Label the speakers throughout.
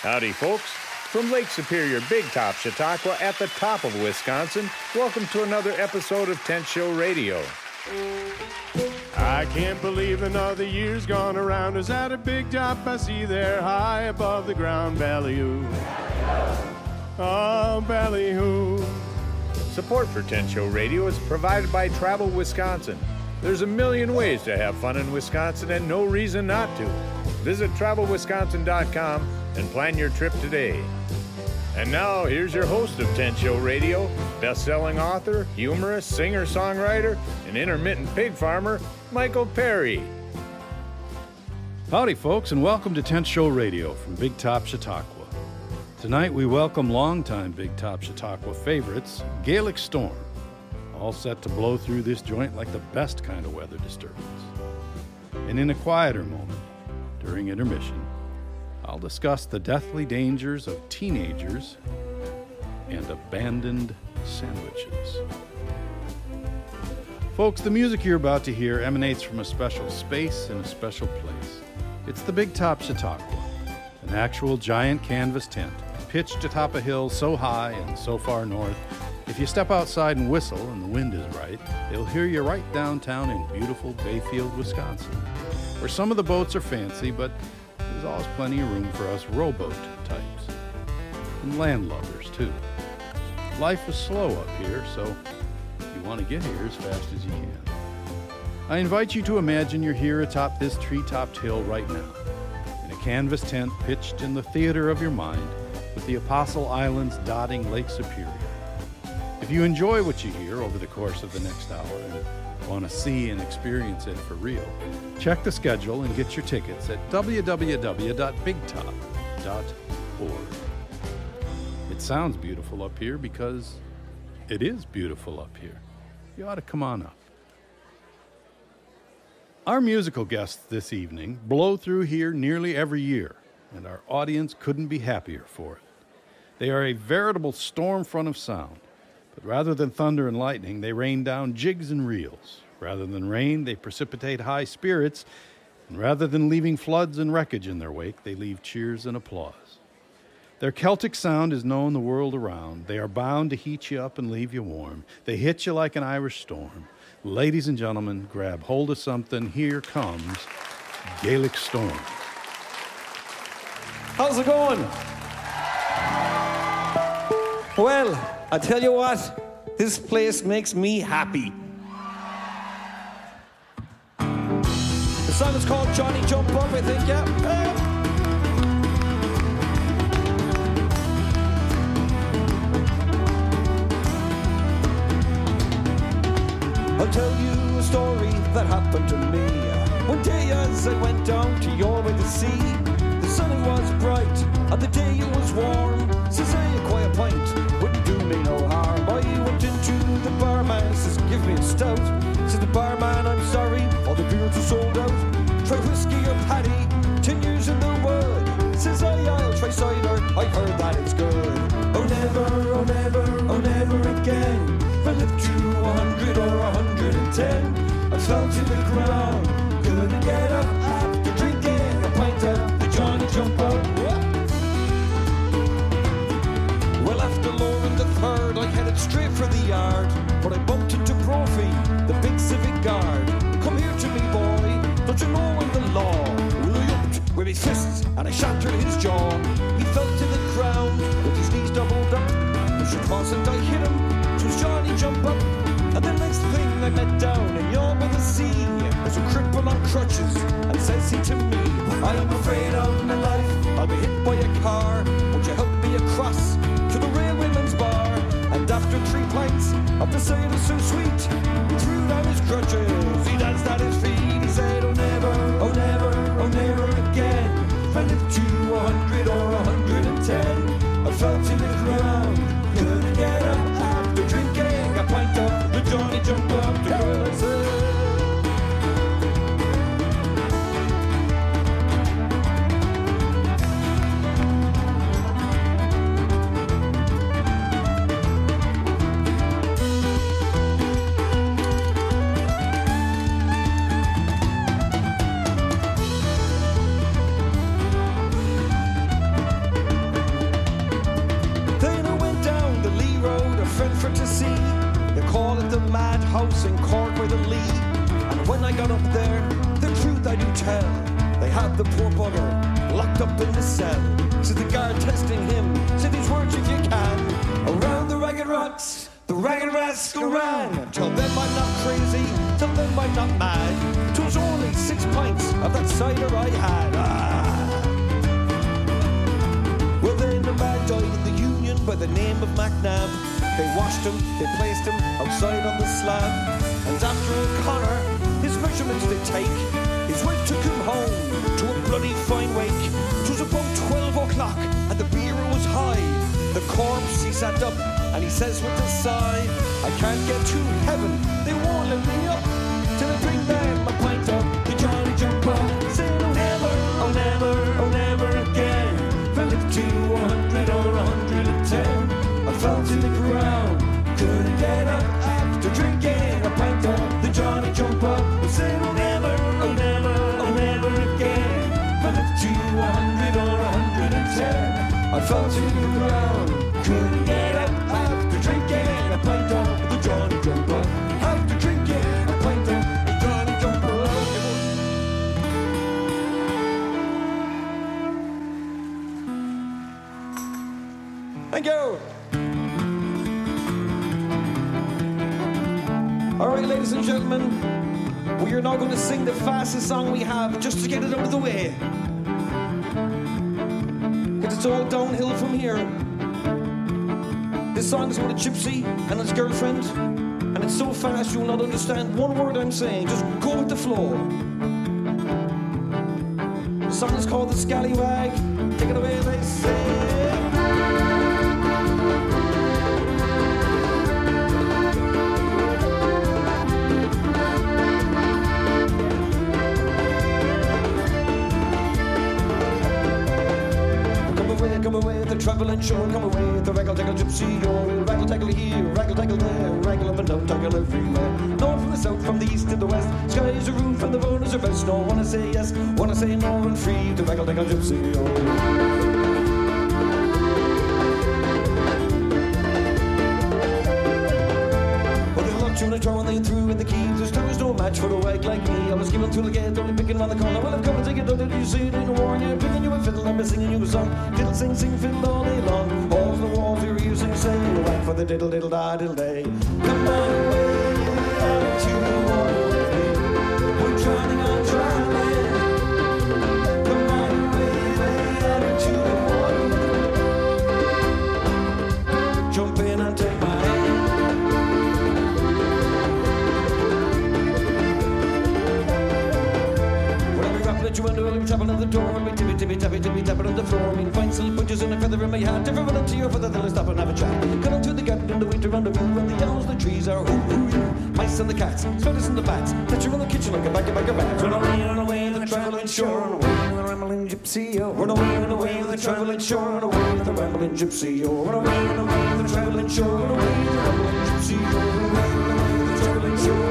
Speaker 1: Howdy, folks. From Lake Superior, Big Top, Chautauqua, at the top of Wisconsin, welcome to another episode of Tent Show Radio.
Speaker 2: I can't believe another year's gone around. Is that a big top I see there high above the ground? Ballyhoo. Oh, ballyhoo.
Speaker 1: Support for Tent Show Radio is provided by Travel Wisconsin. There's a million ways to have fun in Wisconsin and no reason not to. Visit travelwisconsin.com and plan your trip today. And now, here's your host of Tent Show Radio, best-selling author, humorist, singer-songwriter, and intermittent pig farmer, Michael Perry.
Speaker 3: Howdy, folks, and welcome to Tent Show Radio from Big Top, Chautauqua. Tonight, we welcome longtime Big Top Chautauqua favorites, Gaelic Storm, all set to blow through this joint like the best kind of weather disturbance. And in a quieter moment, during intermission, I'll discuss the deathly dangers of teenagers and abandoned sandwiches. Folks, the music you're about to hear emanates from a special space and a special place. It's the Big Top Chautauqua, an actual giant canvas tent pitched atop a hill so high and so far north, if you step outside and whistle and the wind is right, they'll hear you right downtown in beautiful Bayfield, Wisconsin, where some of the boats are fancy, but there's always plenty of room for us rowboat types. And land lovers, too. Life is slow up here, so you want to get here as fast as you can. I invite you to imagine you're here atop this tree-topped hill right now, in a canvas tent pitched in the theater of your mind, with the Apostle Islands dotting Lake Superior. If you enjoy what you hear over the course of the next hour and want to see and experience it for real, check the schedule and get your tickets at www.bigtop.org. It sounds beautiful up here because it is beautiful up here. You ought to come on up. Our musical guests this evening blow through here nearly every year, and our audience couldn't be happier for it. They are a veritable storm front of sound. But rather than thunder and lightning, they rain down jigs and reels. Rather than rain, they precipitate high spirits. And rather than leaving floods and wreckage in their wake, they leave cheers and applause. Their Celtic sound is known the world around. They are bound to heat you up and leave you warm. They hit you like an Irish storm. Ladies and gentlemen, grab hold of something. Here comes Gaelic Storm.
Speaker 4: How's it going? Well, I tell you what, this place makes me happy. The song is called Johnny Jump Up, I think, yeah. I'll tell you a story that happened to me. One day as I went down to Auburn to sea, the sun was bright and the day it was warm. Says I acquire a pint, wouldn't do me no harm. I went into the barman, says give me a stout. Says the barman, I'm sorry, all the beers are sold out. Try whiskey or paddy, 10 years in the wood. Says I'll try cider, I heard that it's good. Oh never, oh never, oh never again. If I live to 100 or 110, I fell to the ground, couldn't get up after drinking a pint of the Johnny Jump Up. Well, after Lauren the third, I headed straight for the yard, but I bumped into Brophy, the big civic guard. Come here to me, boy, don't you know I'm the law? Well, I upped with his fists and I shattered his jaw. He fell to the ground with his knees doubled up. Push across and I hit him, 'twas Johnny Jump Up. And the next thing I met down in Auburn by the sea was a cripple on crutches, and says he to me, I am afraid of my life, I'll be hit by a car. Would you help me across to the railwayman's bar? And after 3 pints of the cider so sweet, he threw down his crutches, he danced at his feet. He said, oh never, oh never, oh never again. If I live to 100 or 110, I fell to the ground, couldn't get up after drinking a pint of the Johnny Jump Up. The girl said, house in Cork by the Lee. And when I got up there, the truth I do tell, they had the poor bugger locked up in the cell. So the guard testing him said these words if you can. Around the ragged rats, the ragged rascal ran. Tell them I'm not crazy, tell them I'm not mad. 'Twas only 6 pints of that cider I had. Well then the man died in the Union by the name of MacNab. They washed him, they placed him outside on the slab. And after O'Connor, his measurements they take. His wife took him home to a bloody fine wake. 'Twas about 12 o'clock and the beer was high. The corpse, he sat up and he says with a sigh, I can't get to heaven, they won't let me up till I bring them a pint of the Johnny Jumper. Said oh never, oh never, oh never again. Fell it to 100 or 110. I fell to the ground, couldn't get up after drinking a pint of the Johnny Jumper. Said oh never, oh never, oh never again. Fell it to 100 or 110. I fell to the ground, couldn't get up after drinking a pint of the Johnny Jumper. After drinking a pint of the Johnny Jumper. Thank you. All right, ladies and gentlemen, we are now going to sing the fastest song we have just to get it out of the way. It's all downhill from here. This song is about a gypsy and his girlfriend, and it's so fast you will not understand one word I'm saying. Just go with the flow. The song is called The Scallywag. Take it away, they say. Come away with the travelling shore, come away with the raggle-taggle gypsy, oh, raggle-taggle here, raggle-taggle there, raggle up and down, taggle everywhere. North from the south, from the east to the west, sky is a roof and the bone is a vest. No, wanna say yes, wanna say no, and free to raggle-taggle gypsy, oh. Tune and throwing they through in the keys. There was no match for a wag like me. I was given to the gate, only picking around the corner. Well, I'm coming to take it, don't you see it in a warn? Yeah, bringing you a fiddle, I'm singing you a song. Diddle, sing, sing, fiddle all day long. All the walls, your ears sing, say, whack for the diddle, diddle, da, diddle day. Come on away, out to the water way. We're drowning on dry land. Come on away, out to the water. Jump in and take my hand. Let you under, I'm tapping on the door, and me tippy, tippy, tappy, tippy, tapping on the floor. Me find silly bunches and a feather in my hat. Ever run into your father, then I stop and have a chat. Cut into the garden in the winter on the roof, and the owls, the trees are mice and the cats, spiders and the bats. Let you in the kitchen like a bag of rats. Run away with the traveling shore, run away with the rambling gypsy, oh. Run away with the traveling shore, run away with the rambling gypsy, oh. Run away with the traveling shore, run away with the rambling gypsy, oh. Run away with the traveling shore.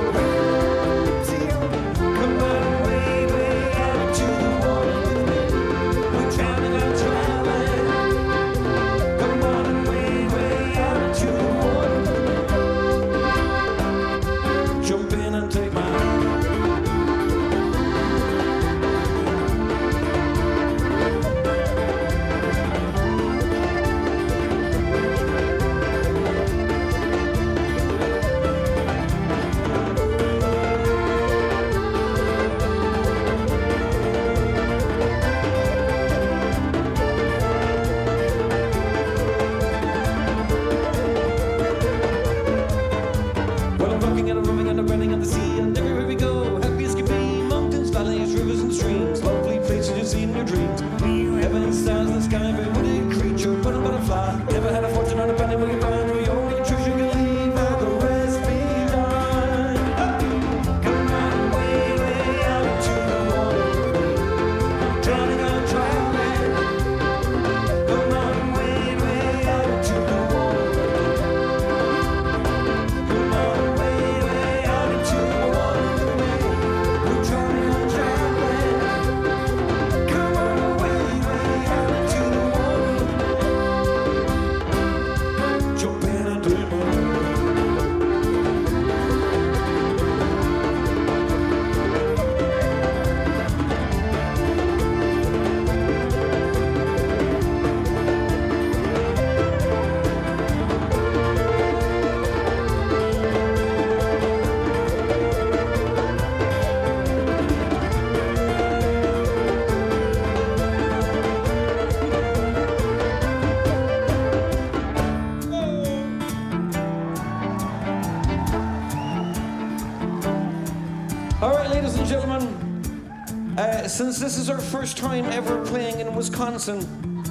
Speaker 4: since this is our first time ever playing in Wisconsin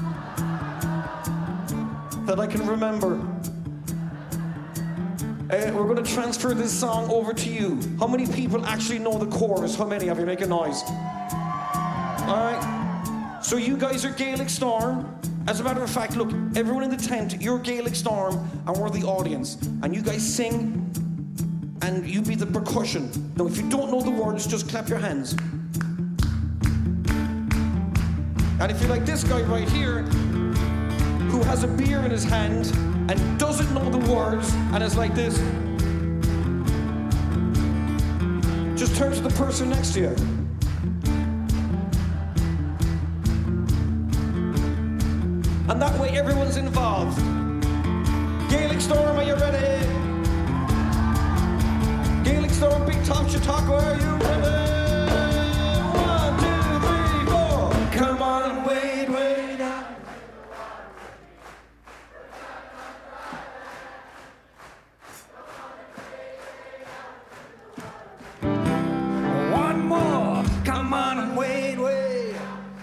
Speaker 4: that I can remember, we're going to transfer this song over to you. How many people actually know the chorus? How many of you? Make a noise. All right. So you guys are Gaelic Storm. As a matter of fact, look, everyone in the tent, you're Gaelic Storm, and we're the audience. And you guys sing, and you be the percussion. Now, if you don't know the words, just clap your hands. And if you're like this guy right here, who has a beer in his hand and doesn't know the words and is like this, just turn to the person next to you. And that way everyone's involved. Gaelic Storm, are you ready? Gaelic Storm, Big Top Chautauqua, are you ready? 1, 2, 3, 4. Come on and wait, wait out. One more. Come on and wait, wait.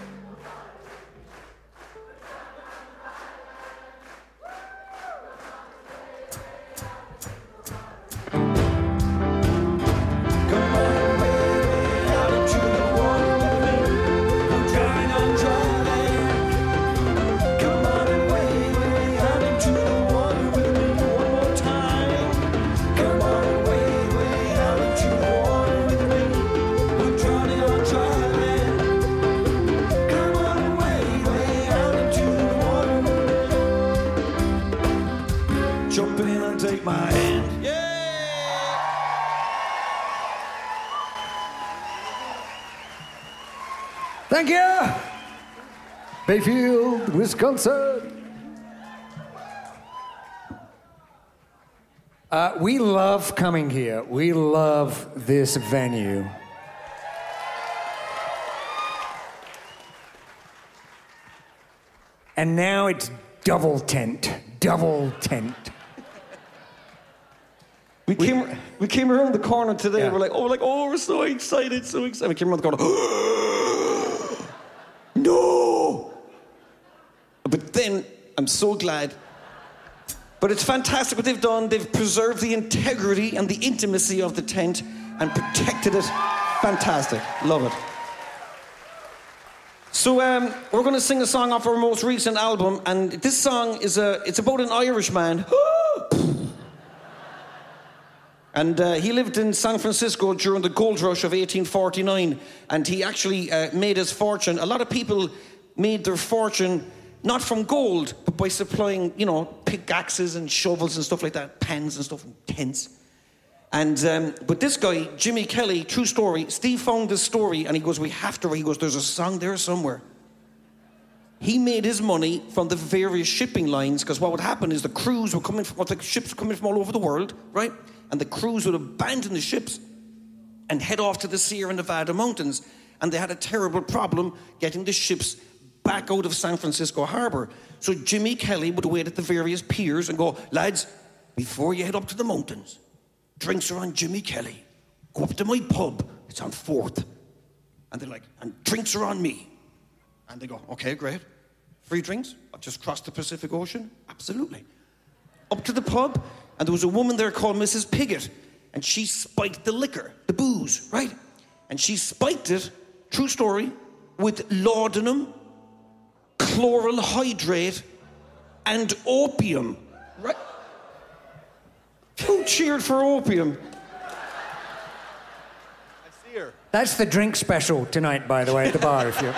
Speaker 4: Take my hand. Yeah!
Speaker 5: Thank you! Bayfield, Wisconsin. We love coming here. We love this venue. And now it's double tent. Double tent.
Speaker 4: We came around the corner today. Yeah. We're like, we're so excited, so excited. We came around the corner. No! But then, I'm so glad. But it's fantastic what they've done. They've preserved the integrity and the intimacy of the tent and protected it. Fantastic. Love it. So we're going to sing a song off our most recent album, and this song is it's about an Irishman. And he lived in San Francisco during the gold rush of 1849, and he actually made his fortune. A lot of people made their fortune not from gold, but by supplying, pickaxes and shovels and stuff like that, pans and stuff, and tents. And but this guy, Jimmy Kelly, true story, Steve found this story, and he goes, there's a song there somewhere. He made his money from the various shipping lines, because what would happen is the crews were coming, the ships were coming from all over the world, right? And the crews would abandon the ships and head off to the Sierra Nevada mountains. And they had a terrible problem getting the ships back out of San Francisco Harbor. So Jimmy Kelly would wait at the various piers and go, lads, before you head up to the mountains, drinks are on Jimmy Kelly. Go up to my pub, it's on 4th. And they're like, and drinks are on me. And they go, okay, great. Free drinks? I've just crossed the Pacific Ocean? Absolutely. Up to the pub, and there was a woman there called Mrs. Piggott, and she spiked the liquor, the booze, right? And she spiked it, true story, with laudanum, chloral hydrate, and opium, right? Who cheered for opium?
Speaker 2: I see her.
Speaker 5: That's the drink special tonight, by the way, at the bar, if you...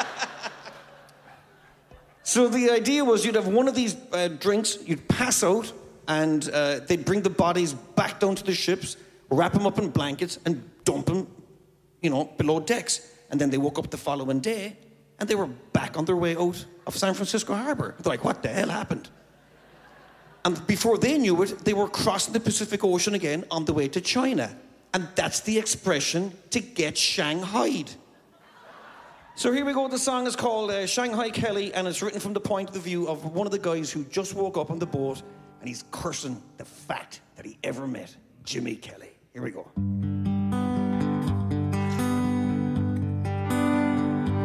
Speaker 4: So the idea was you'd have one of these drinks, you'd pass out, and they'd bring the bodies back down to the ships, wrap them up in blankets, and dump them, below decks. And then they woke up the following day, and they were back on their way out of San Francisco Harbor. They're like, what the hell happened? And before they knew it, they were crossing the Pacific Ocean again on the way to China. And that's the expression, to get shanghaied. So here we go. The song is called Shanghai Kelly, and it's written from the point of view of one of the guys who just woke up on the boat, and he's cursing the fact that he ever met Jimmy Kelly. Here we go.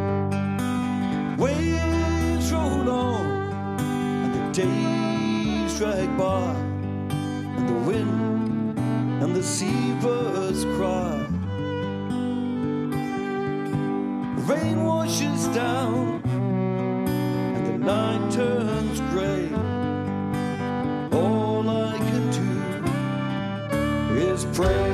Speaker 4: Waves roll on, and the days drag by, and the wind and the seabirds cry. Rain washes down, and the night turns grey. All I can do is pray.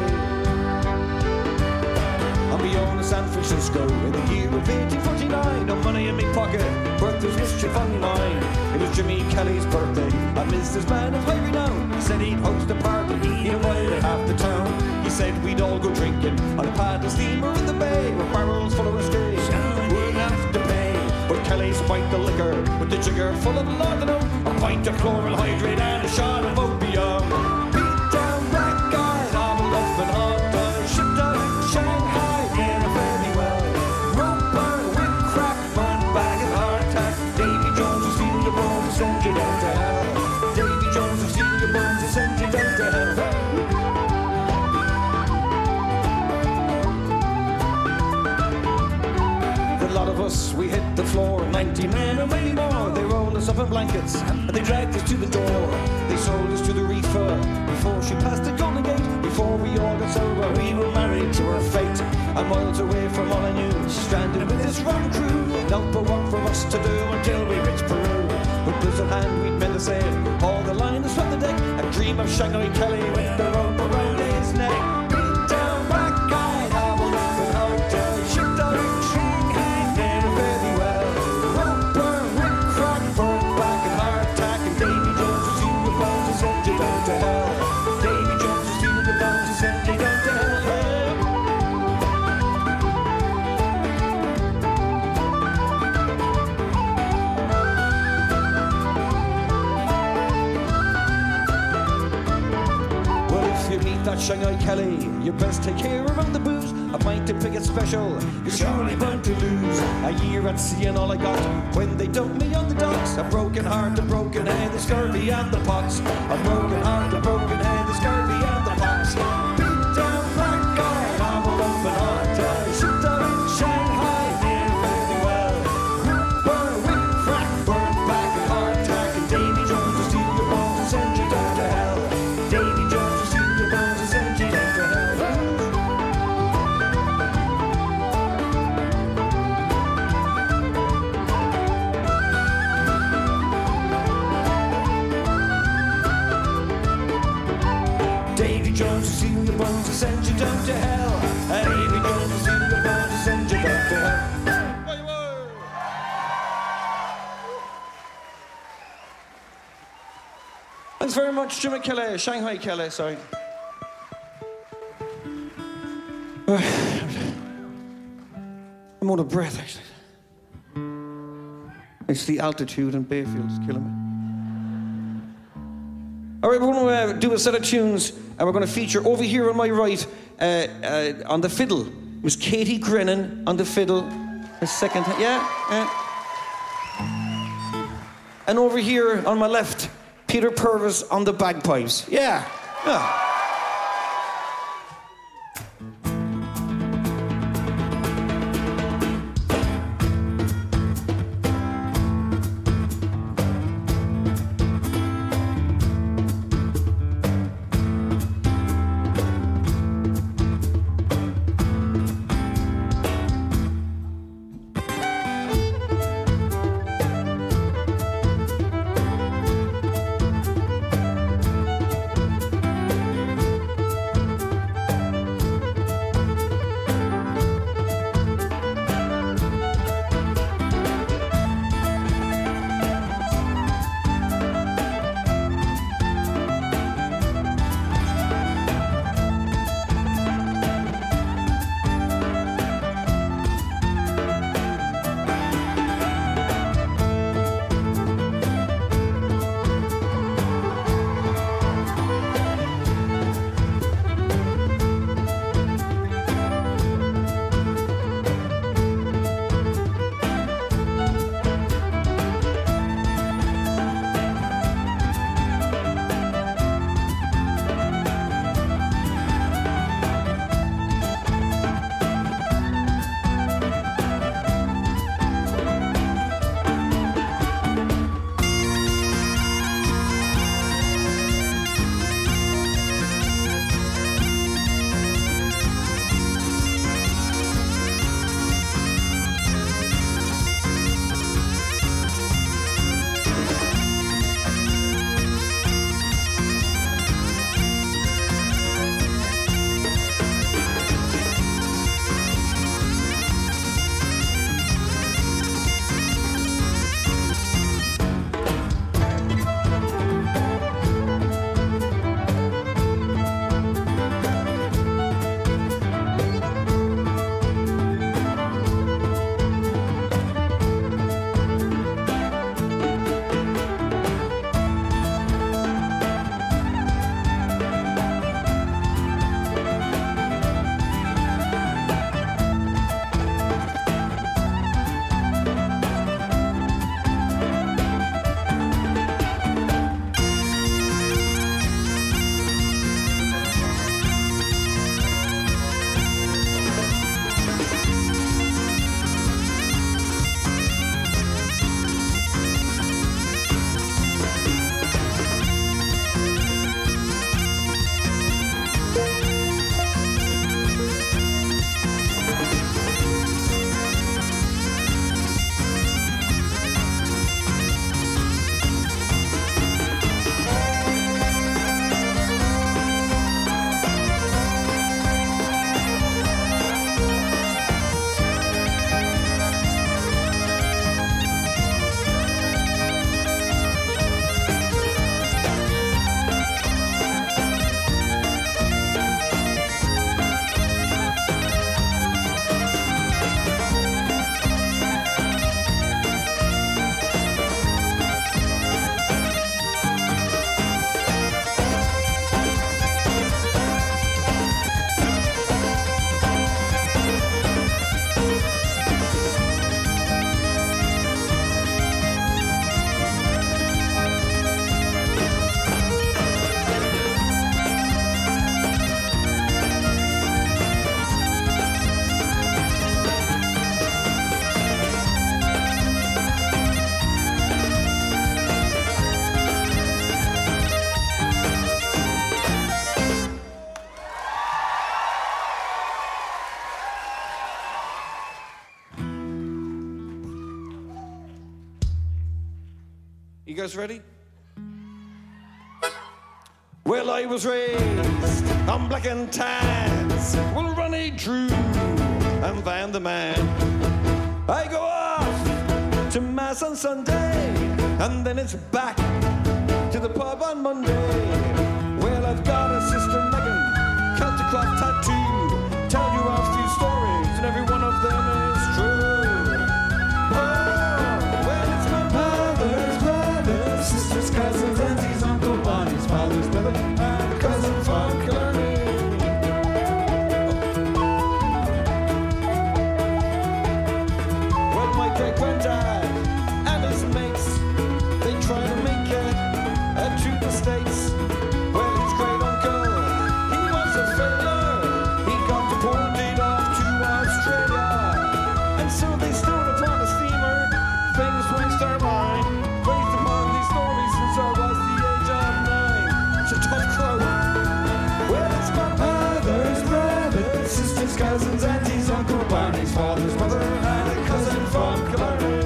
Speaker 4: I'm beyond San Francisco in the year of 1849. No money in my pocket, birth was mischief on mine. It was Jimmy Kelly's birthday. I missed this man of high renown. He said he'd host a party, he'd invited half the town. He said we'd all go drinking on a paddle steamer in the bay with barrels full of whiskey. We'd have to pay, but Kelly spiked the liquor with the jigger full of laudanum, a pint of chloral hydrate and a shot of opium. Beat down black guy, ambled up and hot dog, shipped out in Shanghai, near a fairly well. Rope burn, whip crack, burn bag and heart attack. Davy Jones will steal your bones and send you down to hell. Davy Jones will steal your bones and send you down to hell. A lot of us, we hit the floor, 90 men or many more. They rolled us up in blankets and they dragged us to the door. They sold us to the reefer before she passed the Golden Gate. Before we all got sober, we were married to her fate. And miles away from all I knew, stranded with this rum crew. Not for what for us to do until we reached Peru. With blizzard hand, we'd mend the sail. All the liners from the deck, a dream of Shanghai Kelly with the rope around his neck. Beat down black guy, ambled up and hotel, shipped out in Shanghai, near a fairly well. Rope burn, whip crack, burn back and heart attack. And Davy Jones will steal your bones and send you down to hell. Davy Jones will steal your bones and send you down to hell. That Shanghai Kelly, you best take care of the booze. A pint to pick it special, you're surely bound to lose. A year at sea and all I got when they dumped me on the docks. A broken heart, a broken head, the scurvy and the pox. A broken heart, a broken head, the scurvy and the pox. Beat down black guy, ambled up and hot, shipped out in Shanghai, near fairly well. Root burn, whip crack, burn back and heart attack. And Davy Jones will steal your bones and send you down to hell. Davy Jones will steal your bones and send you down to hell. Davy Jones will steal your bones and send you down to hell. Davy Jones will steal your bones and send you down to hell. Thanks very much, Jimmy Kelly, Shanghai Kelly, sorry. I'm out of breath, actually. It's the altitude in Bayfield is killing me. All right, we're going to do a set of tunes, and we're going to feature over here on my right on the fiddle. It was Katie Grennan on the fiddle. The second, yeah. And over here on my left, Peter Purvis on the bagpipes. Yeah. You guys ready? Well, I was raised on black and tans. Well, Ronnie Drew and Van the Man. I go off to Mass on Sunday, and then it's back to the pub on Monday. Well, I've got a sister Megan, Celtic cloth tattoo. Tell you a few stories, and every one of them is true. Oh, well, it's my mother's brother, sister's cousins, aunties, Uncle Bonnie's father's brother, and cousin from Killarney. Well, my great granddad and his mates, they try to make it to the States. Well, his great uncle, he was a failure. He got deported off to Australia, and so they stood upon a steamer, famous White Star Line, raised upon these stories since I was the age of 9. It's a tough crowd. Well, it's my mother's brother, sister's cousins, aunties, Uncle Barney's father's mother, and a cousin from Killarney.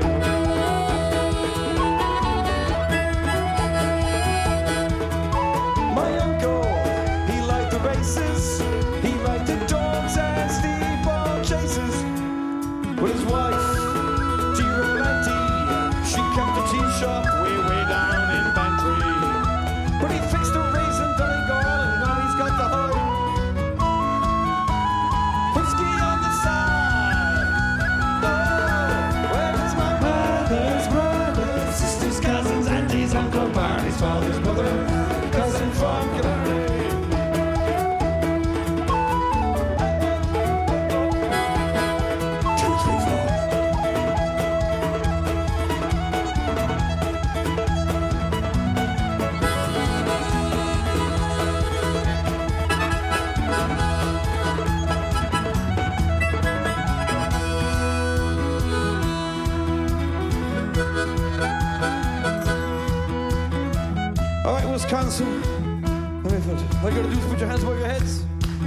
Speaker 4: My uncle, he liked the races, he liked the dogs and steeple chases. But his wife, dear old auntie, she kept a tea shop way down in Bantry. But he fixed a raisin Donegal, and now he's got the high whiskey on the side. Oh, well, it's my mother's brother, sister's cousins, aunties, Uncle Barney's father's mother, cousin from Killarney. All right, Wisconsin. All you gotta do is put your hands above your heads.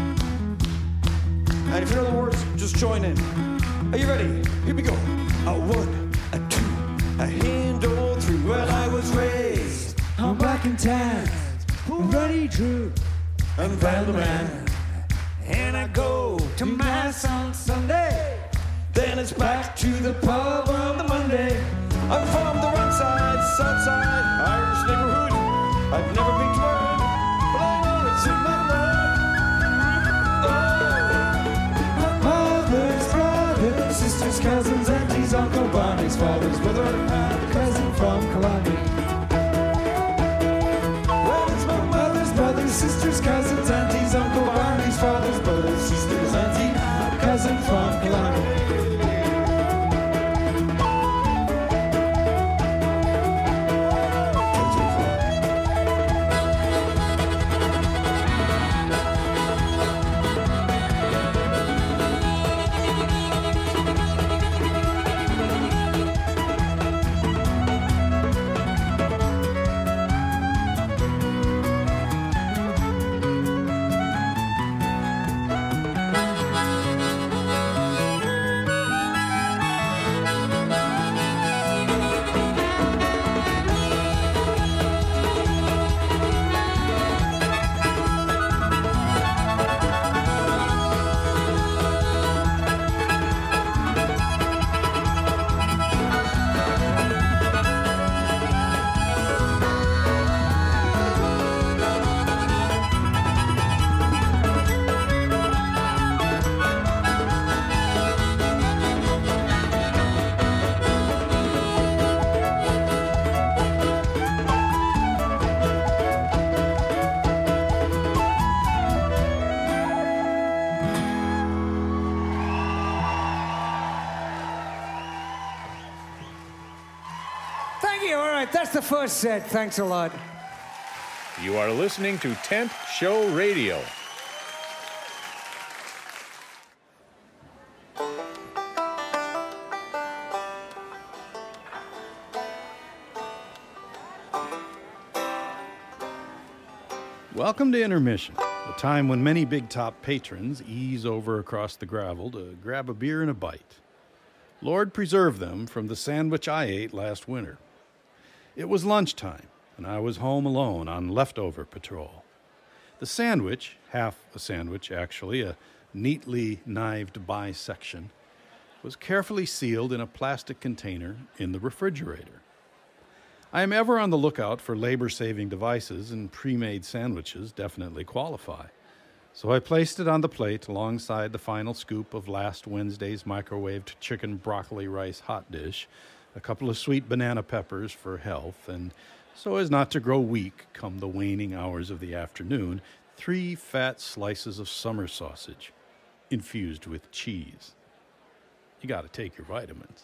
Speaker 4: And if you know the words, just join in. Are you ready? Here we go. A 1, a 2, a handle 3. Well, I was raised
Speaker 5: I'm black and tan, Ronnie Drew,
Speaker 4: and Van the Man.
Speaker 5: and I go to Mass on Sunday.
Speaker 4: Then it's back to the pub on the Monday. I'm from the right side, south side, Irish neighborhood. I've never been to Ireland, but I know it's in my blood. Oh,
Speaker 5: Mother's brother, sister's cousins, aunties, Uncle Barney's father's brother, and cousin from Killarney.
Speaker 4: well, it's my
Speaker 5: Mother's brothers, sisters, cousins, aunties, Uncle Barney's father's brothers, sisters, auntie, cousin from Killarney. Thank you. All right, that's the first set. Thanks a lot.
Speaker 1: You are listening to Tent Show Radio.
Speaker 3: Welcome to Intermission, a time when many Big Top patrons ease over across the gravel to grab a beer and a bite. Lord preserve them from the sandwich I ate last winter. It was lunchtime, and I was home alone on leftover patrol. The sandwich, half a sandwich actually, a neatly knived bisection, was carefully sealed in a plastic container in the refrigerator. I am ever on the lookout for labor-saving devices, and pre-made sandwiches definitely qualify. So I placed it on the plate alongside the final scoop of last Wednesday's microwaved chicken broccoli rice hot dish, a couple of sweet banana peppers for health, and so as not to grow weak come the waning hours of the afternoon, 3 fat slices of summer sausage, infused with cheese. You got to take your vitamins.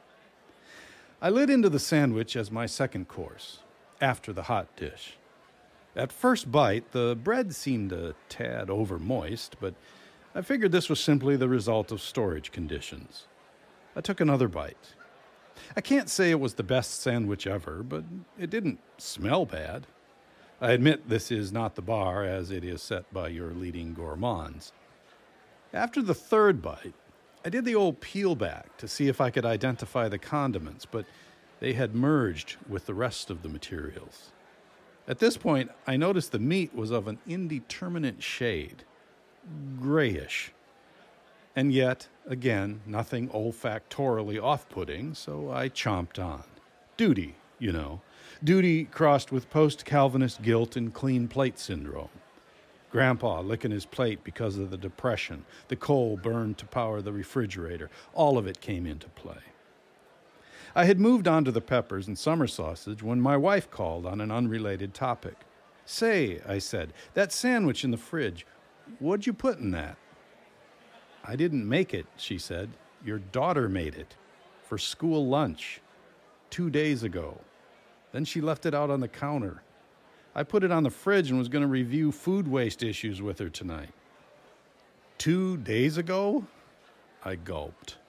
Speaker 3: I lit into the sandwich as my second course, after the hot dish. At first bite, the bread seemed a tad over-moist, but I figured this was simply the result of storage conditions. I took another bite. I can't say it was the best sandwich ever, but it didn't smell bad. I admit this is not the bar, as it is set by your leading gourmands. After the third bite, I did the old peel back to see if I could identify the condiments, but they had merged with the rest of the materials. At this point, I noticed the meat was of an indeterminate shade, grayish. And yet, again, nothing olfactorily off-putting, so I chomped on. Duty, you know. Duty crossed with post-Calvinist guilt and clean plate syndrome. Grandpa licking his plate because of the depression, the coal burned to power the refrigerator, all of it came into play. I had moved on to the peppers and summer sausage when my wife called on an unrelated topic. "Say," I said, "that sandwich in the fridge, what'd you put in that?" "I didn't make it," she said. "Your daughter made it. For school lunch. 2 days ago. Then she left it out on the counter. I put it on the fridge and was going to review food waste issues with her tonight." 2 days ago? I gulped.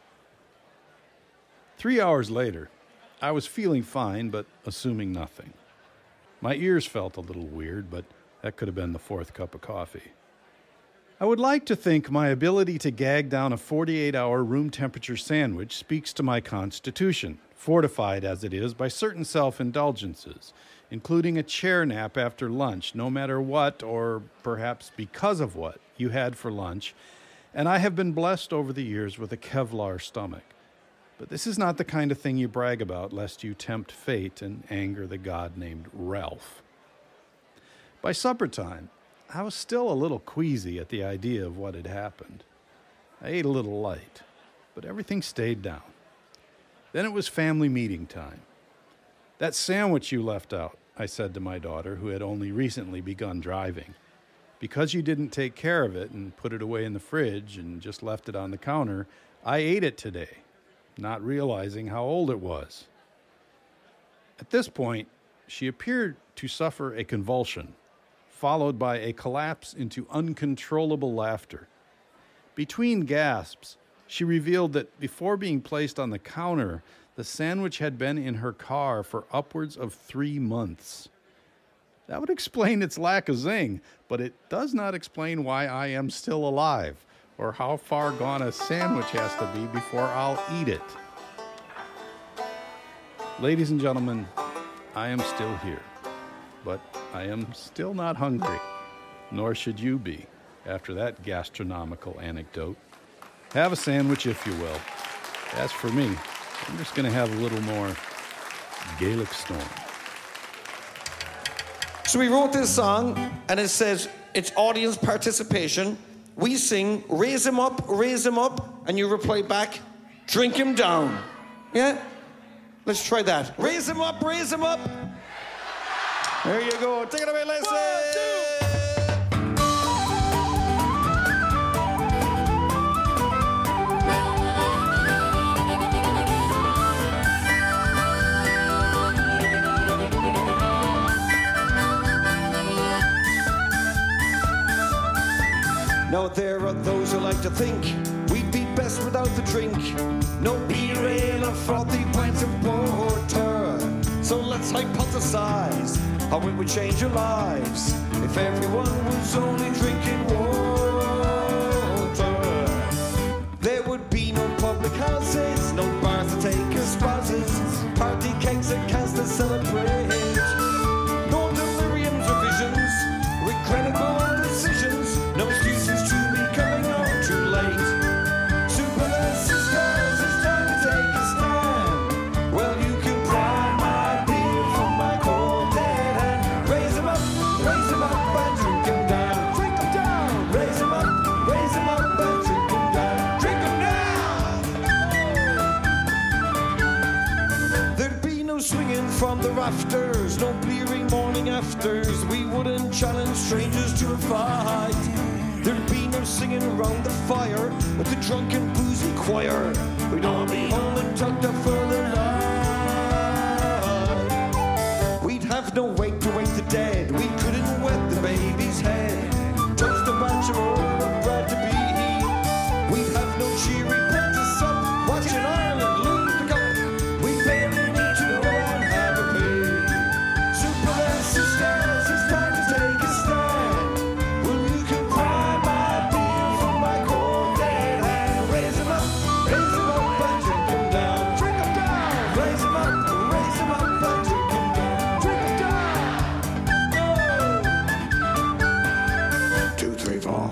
Speaker 3: 3 hours later, I was feeling fine, but assuming nothing. My ears felt a little weird, but that could have been the 4th cup of coffee. I would like to think my ability to gag down a 48-hour room-temperature sandwich speaks to my constitution, fortified as it is by certain self-indulgences, including a chair nap after lunch, no matter what, or perhaps because of what, you had for lunch, and I have been blessed over the years with a Kevlar stomach. But this is not the kind of thing you brag about lest you tempt fate and anger the god named Ralph. By supper time, I was still a little queasy at the idea of what had happened. I ate a little light, but everything stayed down. Then it was family meeting time. "That sandwich you left out," I said to my daughter, who had only recently begun driving. "Because you didn't take care of it and put it away in the fridge and just left it on the counter, I ate it today, not realizing how old it was." At this point, she appeared to suffer a convulsion, followed by a collapse into uncontrollable laughter. Between gasps, she revealed that before being placed on the counter, the sandwich had been in her car for upwards of 3 months. That would explain its lack of zing, but it does not explain why I am still alive, or how far gone a sandwich has to be before I'll eat it. Ladies and gentlemen, I am still here, but I am still not hungry, nor should you be, after that gastronomical anecdote. Have a sandwich if you will. As for me, I'm just going to have a little more Gaelic Storm.
Speaker 4: So we wrote this song, and it says it's audience participation. We sing, raise him up, and you reply back, drink him down. Yeah? Let's try that. Raise him up, raise him up. There you go. Take it away, Leslie. 1, 2. Now there are those who like to think we'd be best without the drink. No beer, ale, or frothy pints of porter. So let's hypothesize how it would change your lives if everyone was only drinking water. There would be no public houses, no bars to take your spouses, party cakes and cans to celebrate. No deliriums or visions, regrettable decisions, no excuses to be coming home too late. Superless sisters, it's time to take a stand. Well, you can pry my beer from my cold dead hand. Raise him up and drink him down. Drink him down. Raise him up and drink him down. Drink him down. There'd be no swinging from the rafters, no blearing morning afters. We wouldn't challenge strangers to a fight. There'd be no singing around the fire with the drunken boozy choir. We'd all be home and tucked up for the night. We'd have no wake to wake the dead. We couldn't wet the baby's head. Toast the bachelor or glad to be. We'd have no cheery put to sup, watching Ireland lose the cup. We barely need to go and have a pee. Superless sisters, it's time to take a stand. Well, you can pry my beer from my cold dead hand. Raise him up and drink him down. Drink him down. Raise him up and drink him down. Drink him down. 2, 3, 4.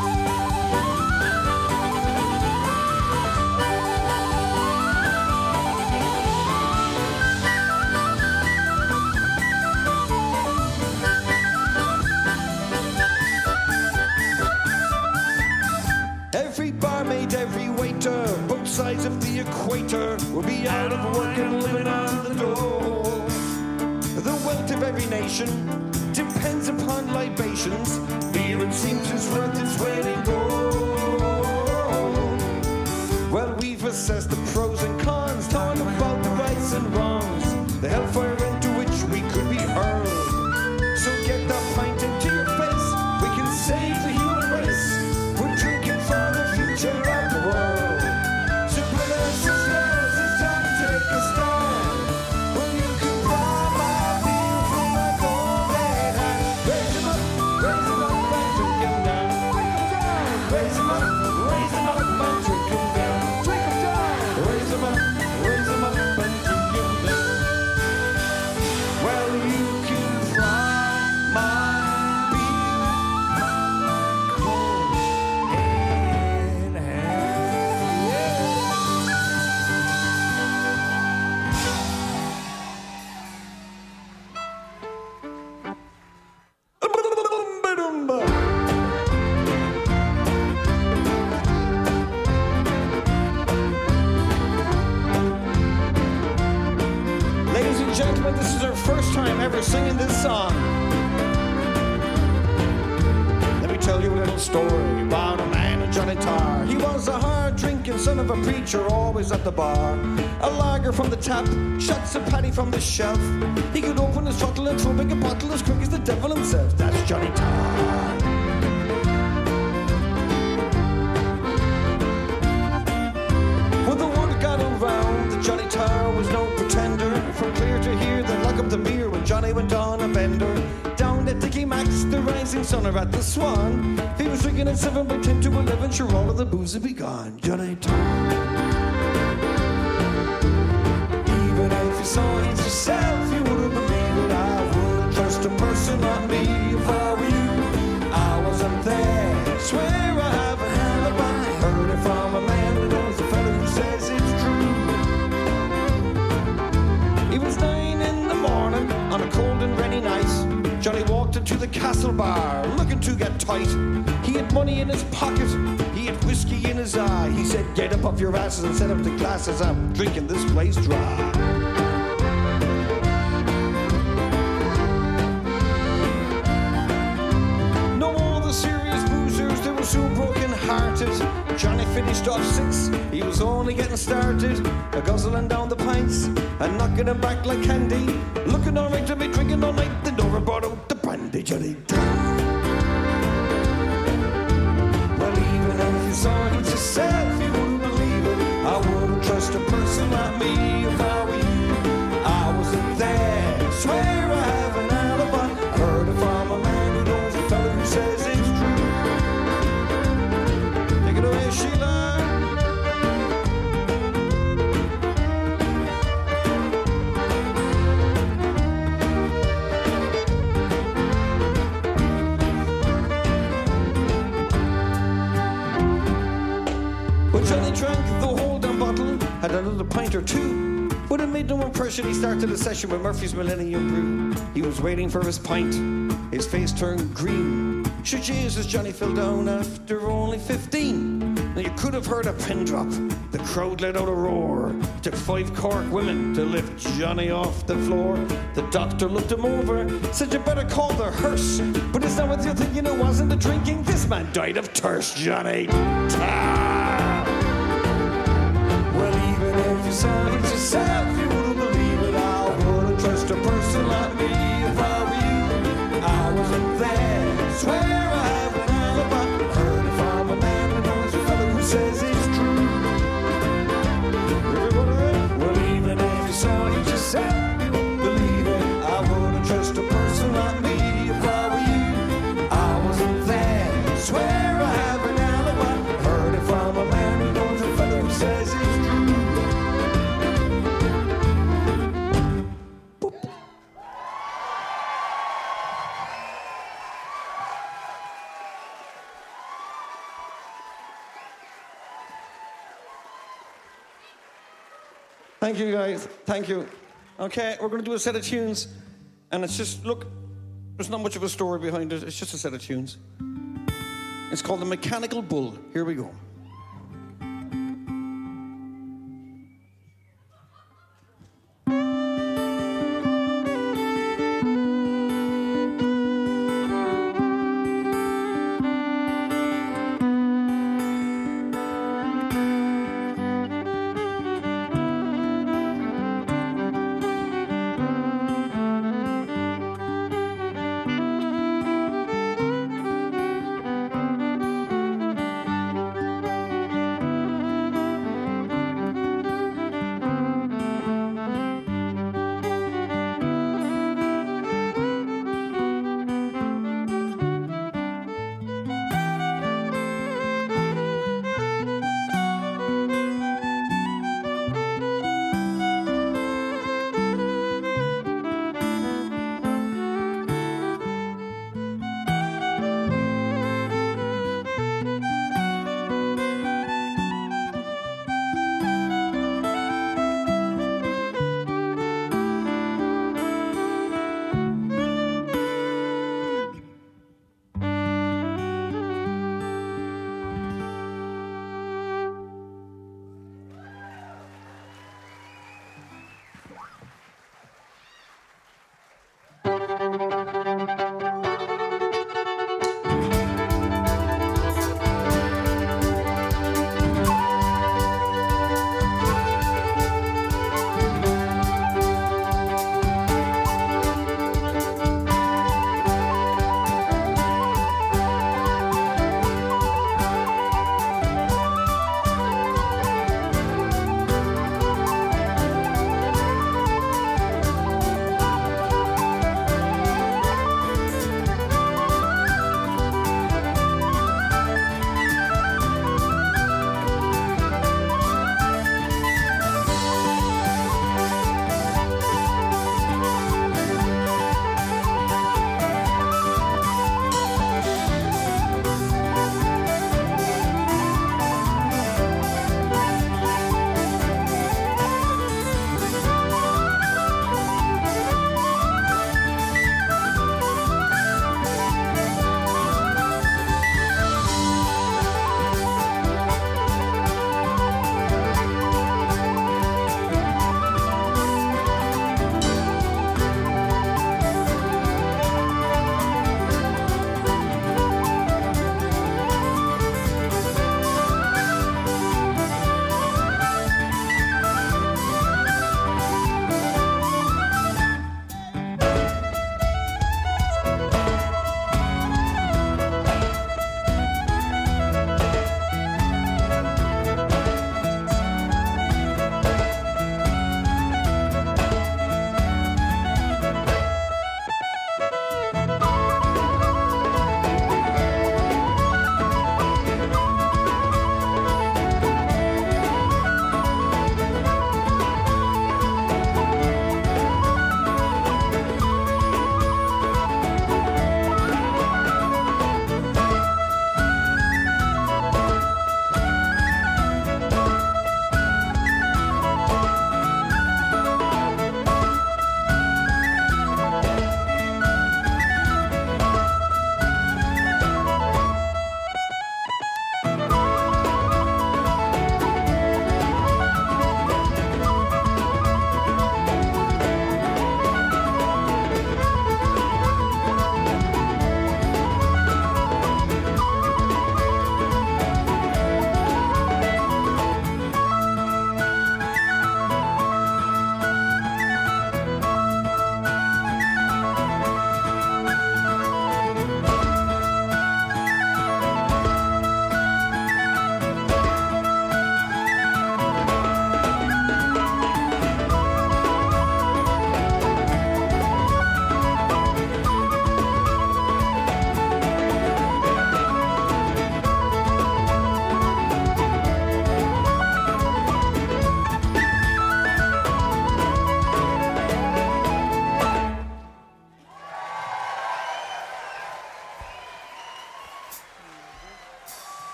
Speaker 4: Every barmaid, every waiter, both sides of the equator will be out of work and living on the dole. The wealth of every nation depends upon libations. Beer, it seems, is worth its weight in gold. Well, we've assessed the pros and cons, talked about the rights and wrongs, the hellfire into which we could be hurled. So get that pint into your face, we can save the human race. We're drinking for the future of the world. Superless sisters, it's time to take a stand. Well, you can buy my beer from my cold dead hand. Raise him up and drink him down. Raise him up and drink him down. Raise him up and drink him down. Well, you can fry my beer cold in hand. Ladies and gentlemen, this is our first time ever singing this song. Let me tell you a little story about a man in Johnny Tar. He was a hard-drinking son of a preacher, always at the bar. A lager from the tap, shots of paddy from the shelf. He could open his throttle and throw big a bottle as quick as the devil himself. That's Johnny Tar. When the word got around that Johnny Tar was no pretender, from clear to hear they lock up the beer when Johnny went on a bender. Down at Dickie Max, the rising sun are at the Swan. If he was drinking at 7 by 10 to 11, sure all of the booze would be gone. Johnny Tar. Even if you saw it yourself, you wouldn't believe it. I wouldn't trust a person like me if I were you. I wasn't there. Swear I have an alibi. Heard it from a man who knows the fellow who says it's true. It was 9 in the morning on a cold and rainy night. Johnny walked into the castle bar, looking to get tight. He had money in his pocket, he had whiskey in his eye. He said, get up off your asses and set up the glasses. I'm drinking this place dry. No more the serious boozers, they were so broken-hearted. Johnny finished off 6, he was only getting started. A guzzling down the pints and knocking them back like candy. Looking all right to be drinking all night, the Nora brought out the brandy. Johnny Tar. Well, even if you saw it yourself, you wouldn't believe it. I wouldn't trust a person like me if I were you. I wasn't there. Swear I have an alibi. Heard it from a man who knows a fellow who says it's true. Take it away, Sheila. two. But it made no impression. He started a session with Murphy's Millennium Brew. He was waiting for his pint. His face turned green. Sure, Jesus, Johnny fell down after only 15. Now you could have heard a pin drop. The crowd let out a roar. Took 5 Cork women to lift Johnny off the floor. The doctor looked him over, said you better call the hearse. But is that what you're thinking? It wasn't the drinking. This man died of thirst, Johnny. Well, even if you saw it yourself, you wouldn't believe it. I wouldn't trust a person like me if I were you. I wasn't there. Swear I have an alibi. Heard it from a man who knows a fellow who says it's true. Well, even if you saw it yourself, you wouldn't believe it. I wouldn't trust a person like me if I were you. I wasn't there. Swear I have an alibi. Heard it from a man who knows a fellow who says it's true. Thank you, guys. Thank you. Okay, we're going to do a set of tunes. And it's just, look, there's not much of a story behind it. It's just a set of tunes. It's called The Mechanical Bull. Here we go.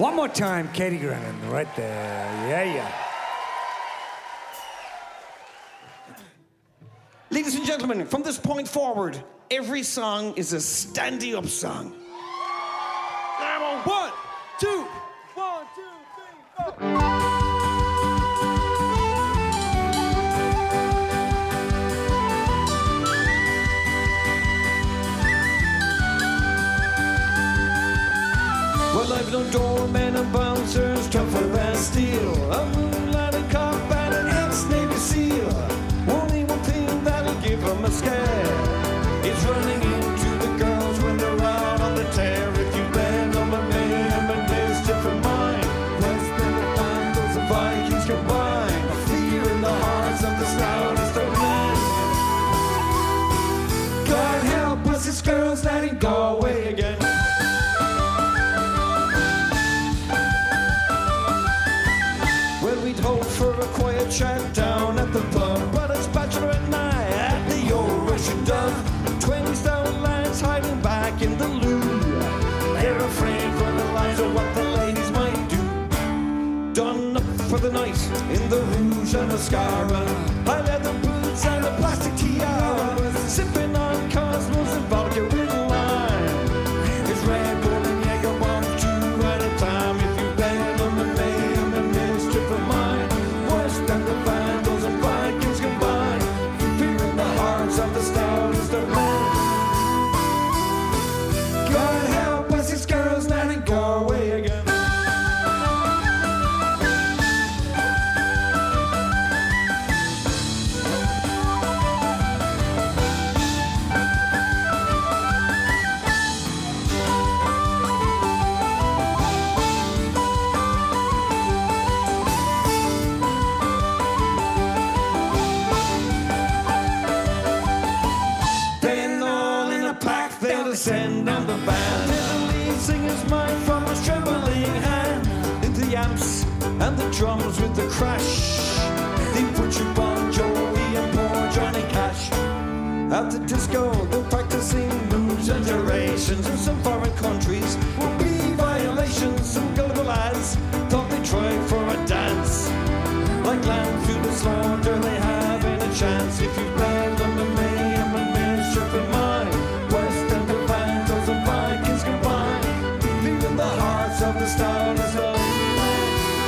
Speaker 6: One more time, Katie Grennan, right there. Yeah.
Speaker 4: Ladies and gentlemen, from this point forward, every song is a standy-up song.
Speaker 2: 1, 2, 1, 2, 3, 4.
Speaker 4: Well, I've known doormen and bouncers tougher than steel. A moonlighted cop and an ex-Navy SEAL. Only one thing that'll give them a scare is running into the girls when they're out on the tear. If you bend on my name and mischief of mine, West and the Vandals and Vikings combine. A fear in the hearts of the stoutest of men. God help us, it's girls that ain't go away again. Hope for a quiet chat down at the pub, but it's bachelorette night at the old Russian Dove. 20 stout lads hiding back in the loo. They're afraid for the lives of what the ladies might do. Done up for the night in the rouge and mascara, high leather boots and a plastic tiara, sipping on Cosmos and vodka with lime. It's Red Bull and Jaeger bomb 2 at a time. If you bend on the name and mischief of mine, and the Vandals and Vikings combine, fear in the hearts of the stoutest of men. God help us, these girls that ain't go away again. Send on the band, and the lead singer's mind from his trembling hand. Into the amps and the drums with the crash, they put you Bon Jovi and poor Johnny Cash. At the disco, they're practicing moves and gyrations. In some foreign countries will be violations. Some gullible lads thought they'd try for a dance. Like land through the slaughter, they haven't a chance. If you bend on the mayhem and mischief in mind, West and the Vandals and Vikings combine, leaving the hearts of the stoutest of men.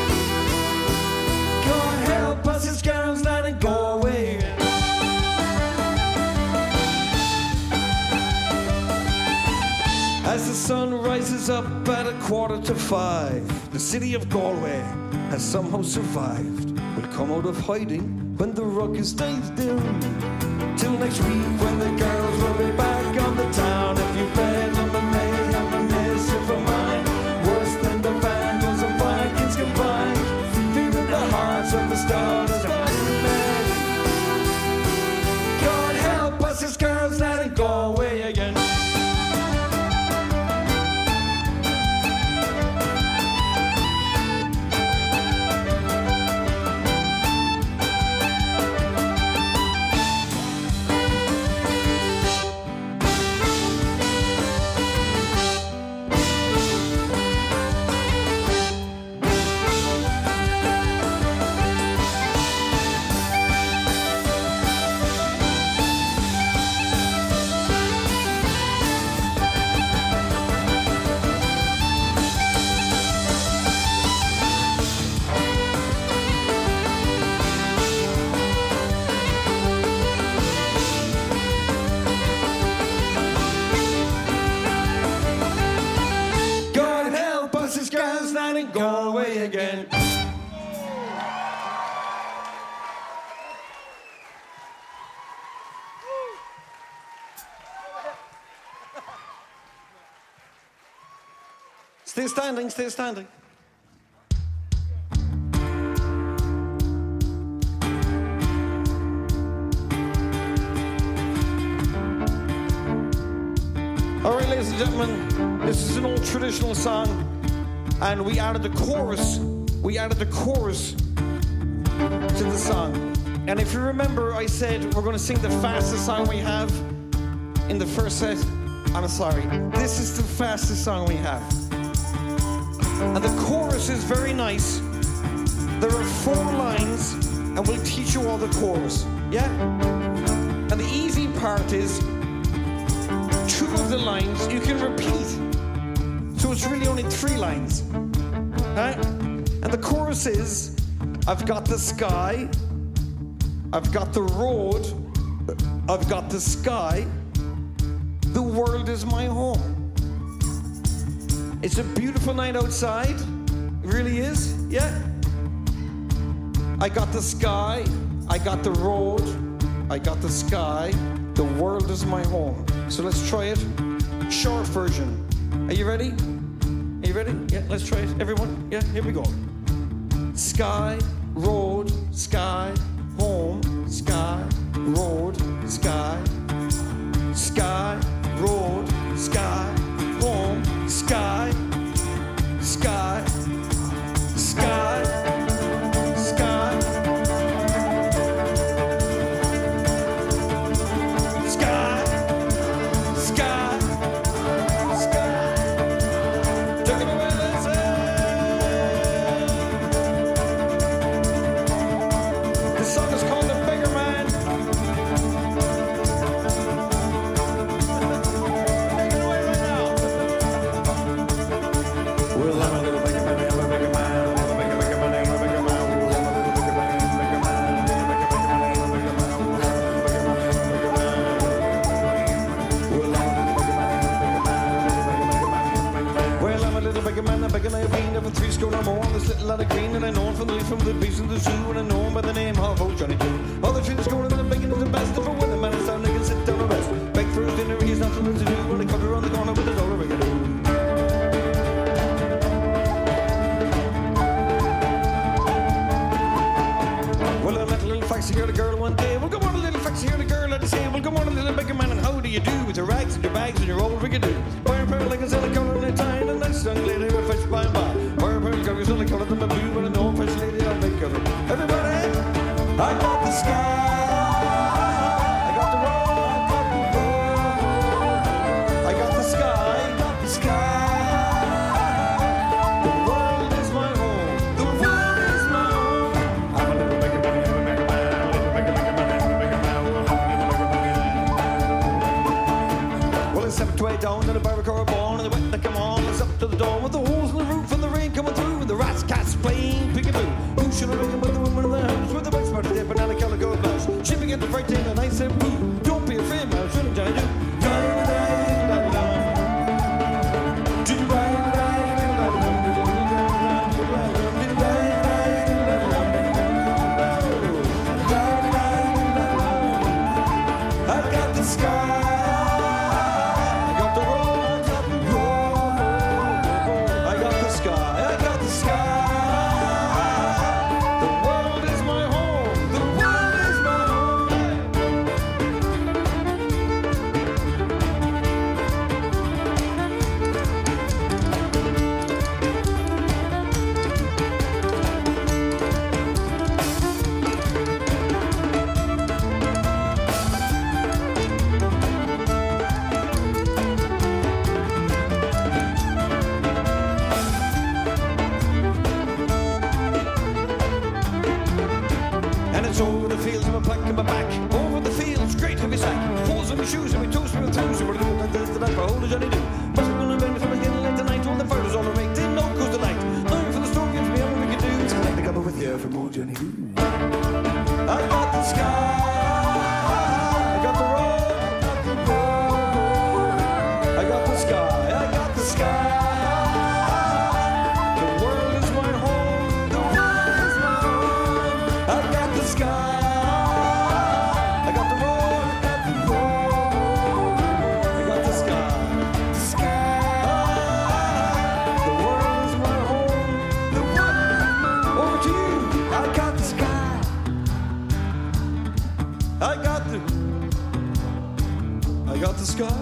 Speaker 4: God help us, it's girls that ain't go away again. As the sun rises up at 4:45, the city of Galway has somehow survived. Will come out of hiding when the ruckus dies down. Till next week when the girls will be back on the town. If you bend on the mayhem and mischief of mine, worse than the Vandals and Vikings combine, fear in the hearts of the stoutest of men. God help us, it's girls that ain't go away again. Go away again. Stay standing, stay standing. All right, ladies and gentlemen, this is an old traditional song, and we added the chorus. We added the chorus to the song. And if you remember, I said we're going to sing the fastest song we have in the first set. I'm sorry. This is the fastest song we have. And the chorus is very nice. There are 4 lines, and we'll teach you all the chorus. Yeah? And the easy part is 2 of the lines you can repeat. So it's really only 3 lines. Right? And the chorus is, I've got the sky, I've got the road, I've got the sky, the world is my home. It's a beautiful night outside. It really is, yeah? I got the sky, I got the road, I got the sky, the world is my home. So let's try it. Short version. Are you ready? Are you ready? Yeah, let's try it. Everyone? Yeah, here we go. Sky, road, sky, home, sky, road, sky, sky, road, sky, home, sky, sky, sky, sky, sky, sky, sky. Take it away, listen. This song is called The Beggar Man. Take it away right now. Well, I'm a little beggar man, I'm a beggar man, I'm a beggar man, I'm a beggar man, I'm a beggar man, I'm a beggar man, I'm a beggar man, I'm a beggar man, I'm a beggar man, I'm a beggar man. Well, I'm a little beggar man, I'm a beggar man, I've been over 3 score or more. This little lot of green, and I know him from the leaf, from the beast and the zoo, and I know him by the name of old Johnny Two. All the trees going and the begging is the best. If when the man is down, they can sit down and rest. Beg for his dinner, he's nothing to do. When they come around the corner with his dollar ring. Well, I met a little foxy girl, a girl one day. Well, come on, a little foxy girl, a girl, I'd say. Well, come on, a little beggar man, and how do you do with your rags and your bags and your old rigadoo? Buy a pearl like a silly color in a tie, and a nice young lady with a fish by and by. Buy a pearl like a silly color than my blue, and a no fish lady, I'll make of it. Everybody, I got the sky. I got the road, I got the sky, I got the sky. The world is my home, the world is my home. I'm a little beggar man, I'm a beggar man, I'm a little beggar man, I'm a beggar man, I'm a little beggar man. Well, it's 7 to 8 down to the barbacoa ball, and the wet that come on, it's up to the dawn with the holes in the roof and the rain coming through, and the rats, cats playing peekaboo. Who should have been with the woman in the house with the big smart dip and a calico blouse? She began to frighten, and I said, boo, don't be afraid, man, shouldn't I do? I got the sky, I got the road, I got the sky, I got the sky. The world is my home, the world is my home. And it's over the fields and my plank in my back. Over the fields, great heavy sack. Holes in my shoes and my toes through and through. So we're doing like this tonight for old Johnny do. But we're gonna bend from the hill late tonight. All the fire's all right. Didn't know goes the light. Learn from the story gives me all we can do. It's like to come with you from old Johnny do. I got the sky. I got the road. I got the sky. I got the sky. The world is my home. The world is my home. I got the sky. I got the road. I got the road. I got the sky. The sky. The world is my home. The world. Over to you. I got the sky. I got the sky.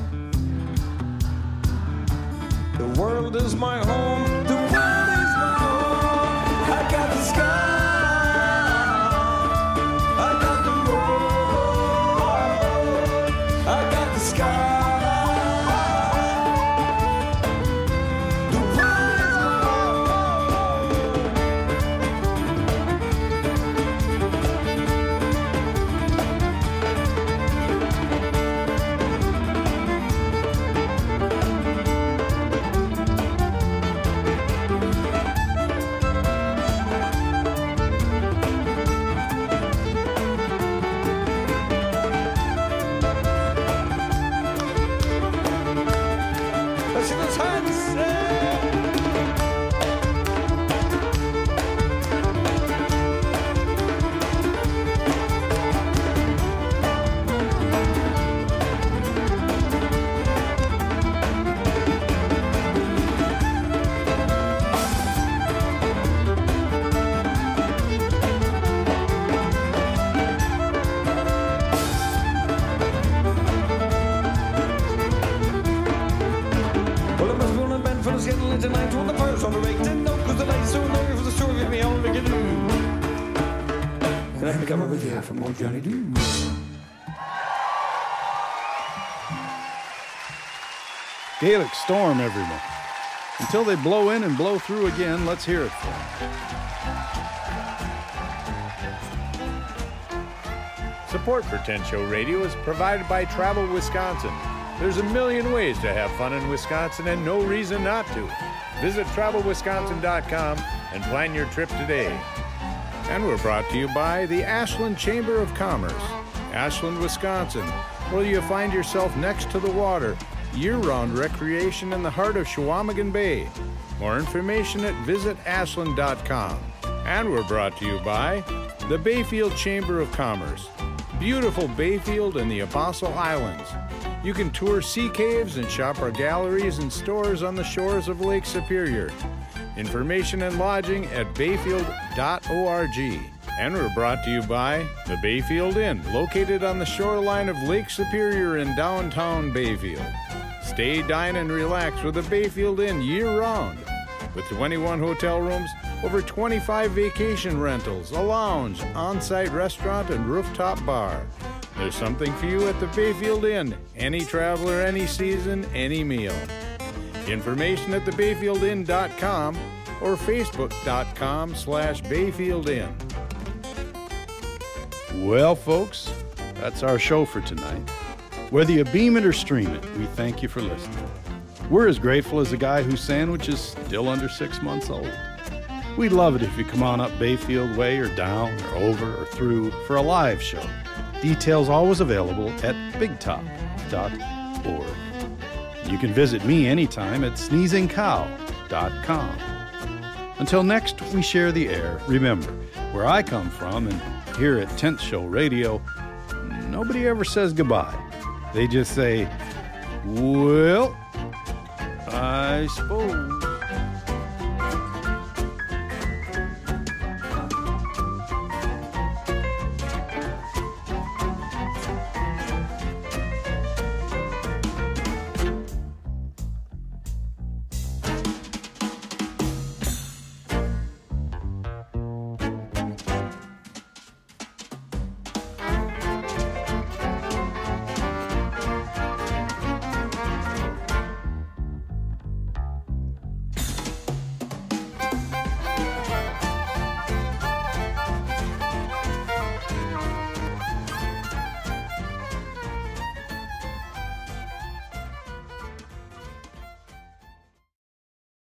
Speaker 4: The world is my home. The world is my home. I got the sky. I got the road. I got the sky. The world is my 99 to all the fires on the rate. Didn't know cause the lights so low for the story of me all we can do.
Speaker 5: And I'm coming with you from old Johnny Doo.
Speaker 3: Gaelic Storm, everyone. Until they blow in and blow through again, let's hear it for them.
Speaker 1: Support for 10 Show Radio is provided by Travel Wisconsin. There's a million ways to have fun in Wisconsin and no reason not to. Visit travelwisconsin.com and plan your trip today. And we're brought to you by the Ashland Chamber of Commerce, Ashland, Wisconsin, where you find yourself next to the water, year-round recreation in the heart of Chequamegon Bay. More information at visitashland.com. And we're brought to you by the Bayfield Chamber of Commerce, beautiful Bayfield and the Apostle Islands. You can tour sea caves and shop our galleries and stores on the shores of Lake Superior. Information and lodging at bayfield.org. And we're brought to you by the Bayfield Inn, located on the shoreline of Lake Superior in downtown Bayfield. Stay, dine, and relax with the Bayfield Inn year-round. With 21 hotel rooms, over 25 vacation rentals, a lounge, on-site restaurant, and rooftop bar. There's something for you at the Bayfield Inn. Any traveler, any season, any meal. Information at thebayfieldinn.com or facebook.com/bayfieldinn.
Speaker 3: Well, folks, that's our show for tonight. Whether you beam it or stream it, we thank you for listening. We're as grateful as a guy whose sandwich is still under 6 months old. We'd love it if you come on up Bayfield Way or down or over or through for a live show. Details always available at bigtop.org. You can visit me anytime at sneezingcow.com. Until next we share the air, remember, where I come from and here at 10th Show Radio, nobody ever says goodbye. They just say, well, I suppose.